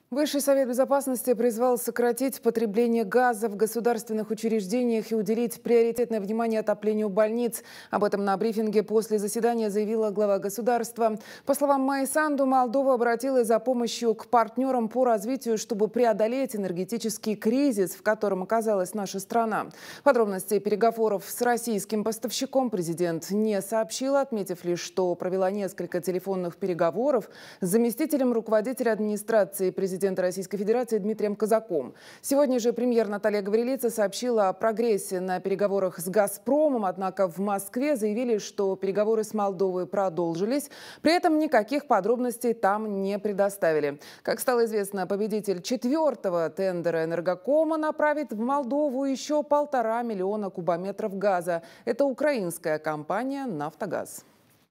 Высший совет безопасности призвал сократить потребление газа в государственных учреждениях и уделить приоритетное внимание отоплению больниц. Об этом на брифинге после заседания заявила глава государства. По словам Майи Санду, Молдова обратилась за помощью к партнерам по развитию, чтобы преодолеть энергетический кризис, в котором оказалась наша страна. Подробности переговоров с российским поставщиком президент не сообщила, отметив лишь, что провела несколько телефонных переговоров с заместителем руководителя администрации президента Российской Федерации Дмитрием Козаком. Сегодня же премьер Наталья Гаврилица сообщила о прогрессе на переговорах с «Газпромом», однако в Москве заявили, что переговоры с Молдовой продолжились. При этом никаких подробностей там не предоставили. Как стало известно, победитель 4-го тендера «Энергокома» направит в Молдову еще 1,5 миллиона кубометров газа. Это украинская компания «Нафтогаз».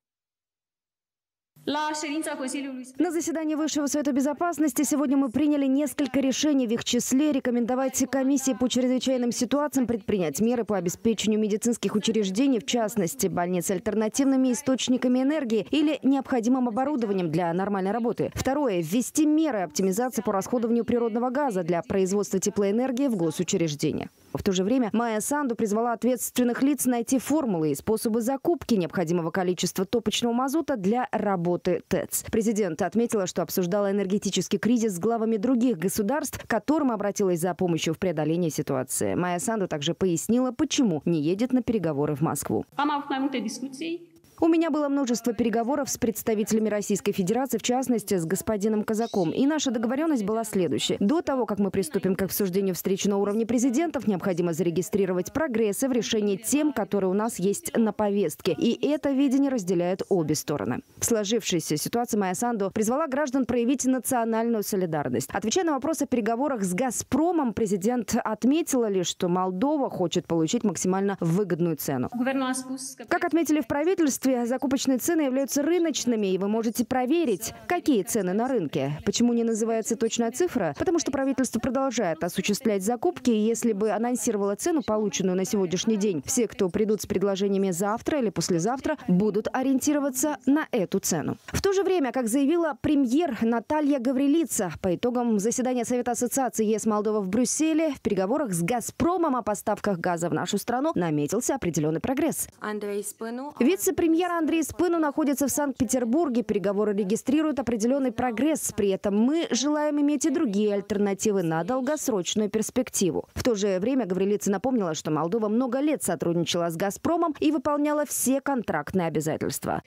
На заседании Высшего совета безопасности сегодня мы приняли несколько решений. В их числе рекомендовать комиссии по чрезвычайным ситуациям предпринять меры по обеспечению медицинских учреждений, в частности, больниц альтернативными источниками энергии или необходимым оборудованием для нормальной работы. Второе – ввести меры оптимизации по расходованию природного газа для производства теплоэнергии в госучреждения. В то же время Майя Санду призвала ответственных лиц найти формулы и способы закупки необходимого количества топочного мазута для работы ТЭЦ. Президент отметила, что обсуждала энергетический кризис с главами других государств, к которым обратилась за помощью в преодолении ситуации. Майя Санду также пояснила, почему не едет на переговоры в Москву. У меня было множество переговоров с представителями Российской Федерации, в частности, с господином Козаком. И наша договоренность была следующей. До того, как мы приступим к обсуждению встречи на уровне президентов, необходимо зарегистрировать прогрессы в решении тем, которые у нас есть на повестке. И это видение разделяют обе стороны. В сложившейся ситуации Майя Санду призвала граждан проявить национальную солидарность. Отвечая на вопросы о переговорах с «Газпромом», президент отметила лишь, что Молдова хочет получить максимально выгодную цену. Как отметили в правительстве, закупочные цены являются рыночными, и вы можете проверить, какие цены на рынке. Почему не называется точная цифра? Потому что правительство продолжает осуществлять закупки, и если бы анонсировало цену, полученную на сегодняшний день, все, кто придут с предложениями завтра или послезавтра, будут ориентироваться на эту цену. В то же время, как заявила премьер Наталья Гаврилица, по итогам заседания Совета ассоциации ЕС Молдова в Брюсселе, в переговорах с «Газпромом» о поставках газа в нашу страну наметился определенный прогресс. Вице-премьер Андрей Спыну находится в Санкт-Петербурге. Переговоры регистрируют определенный прогресс. При этом мы желаем иметь и другие альтернативы на долгосрочную перспективу. В то же время Гаврилица напомнила, что Молдова много лет сотрудничала с «Газпромом» и выполняла все контрактные обязательства.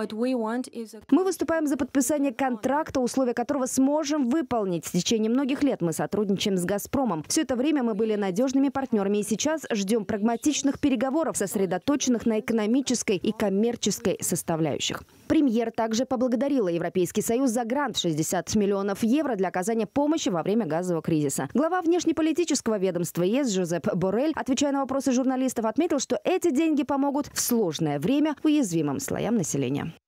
Мы выступаем за подписание контракта, условия которого сможем выполнить. В течение многих лет мы сотрудничаем с «Газпромом». Все это время мы были надежными партнерами и сейчас ждем прагматичных переговоров, сосредоточенных на экономической и коммерческой составляющих. Премьер также поблагодарила Европейский Союз за грант в 60 миллионов евро для оказания помощи во время газового кризиса. Глава внешнеполитического ведомства ЕС Жозеп Боррель, отвечая на вопросы журналистов, отметил, что эти деньги помогут в сложное время уязвимым слоям населения.